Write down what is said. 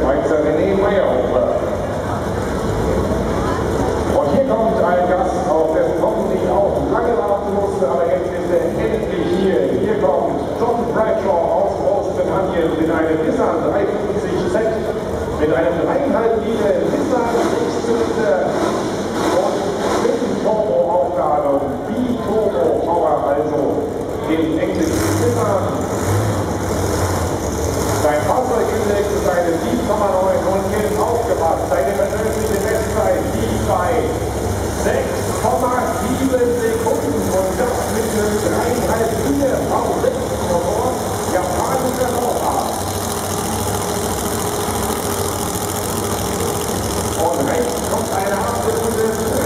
Und hier kommt ein Gast, auf dessen hoffentlich auch lange warten musste, aber jetzt ist er endlich hier. Hier kommt John Bradshaw aus Großbritannien mit einem Nissan 350Z, mit einem 3,5 Liter Nissan V6 und Twinturbo-Aufladung, B-Turbo-Power also im englischen Nissan. Sein Fahrzeugindex ist eine 7,9 und jetzt aufgepasst. Seine persönliche Bestzeit liegt bei 6,7 Sekunden und das mit einem 3,5 Liter V6-Motor japanischer Bauart. Und rechts kommt eine 8 Sekunden